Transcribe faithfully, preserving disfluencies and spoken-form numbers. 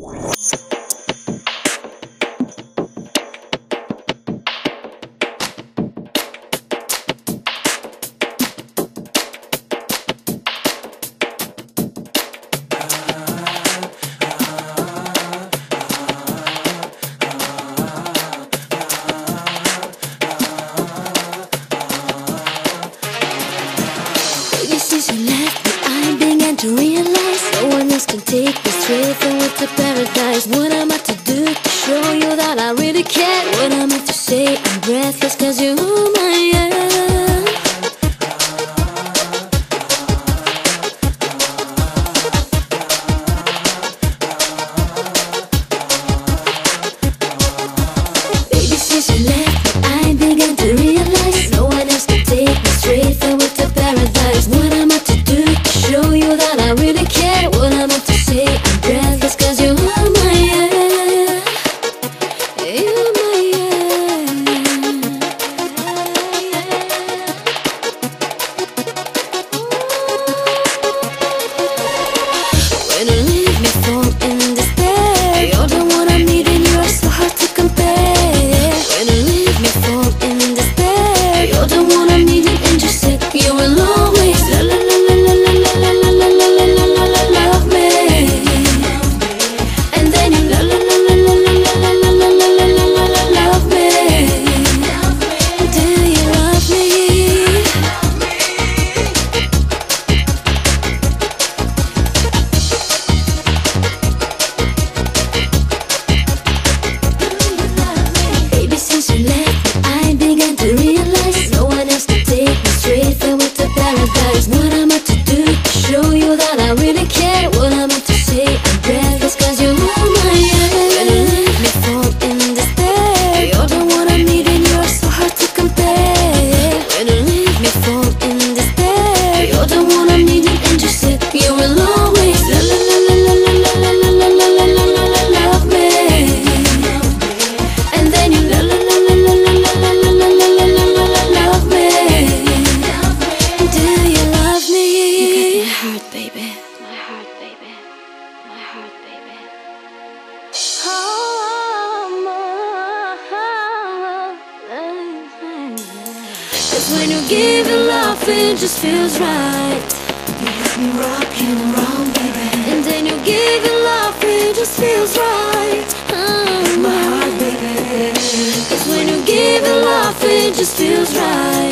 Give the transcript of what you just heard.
Since you left me, I began to realize no one else can take me straight away to paradise. What am I to do to show you that I really care? What am I to say? I'm breathless cause you're my end. Baby, since you left me, I began to realize no one else can take me straight away to paradise. What am I to do to show you that I really care? What am I to say? I'm breathless cause you're my end. You're my end. When you leave me fall in despair, you're the one I need and you're so hard to compare. When you leave me fall in despair, you're the one I need and you said you will always la la la la la la la la la la la la la love me. And then you la la la la la la la la la la la la la love me. Do you love me? Baby, since you left me, I began to realize no one else can take me straight away to paradise. What am I to do to show you that I really care? What am I to say? I'm breathless cause you're my end. When you leave me fall in despair, you're the one I need and you're so hard to compare. When you leave me fall in despair, you're the one I need and you said you will always la la la la la la la la la la la la la la love me. And then you la la la la la la la la la la la la la la love me. Do you love me? You got my heart, baby. My heart, baby. My heart, baby. Cause when you give your love, it just feels right. You have me rocking around, baby. And then you give your love, it just feels right. Oh, my heart, baby. Cause when you give your love, it just feels right.